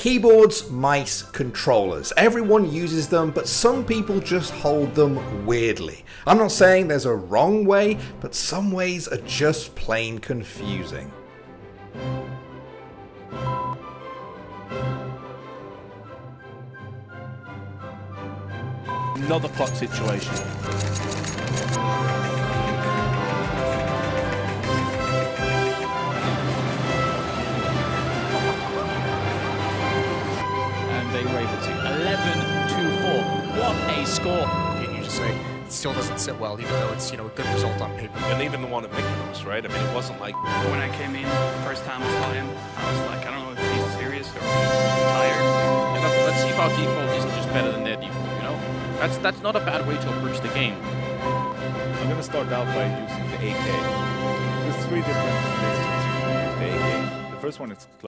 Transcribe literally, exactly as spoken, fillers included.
Keyboards, mice, controllers. Everyone uses them, but some people just hold them weirdly. I'm not saying there's a wrong way, but some ways are just plain confusing. Another clock situation. They were able to. eleven two four. What a score. And you just say it still doesn't sit well, even though it's, you know, a good result on paper. And even the one at Mykonos, right? I mean, it wasn't like... When I came in, the first time I saw him, I was like, I don't know if he's serious or he's tired. And let's, let's see if our default isn't just better than their default, you know? That's, that's not a bad way to approach the game. I'm going to start out by using the A K. There's three different places to use the A K. The first one is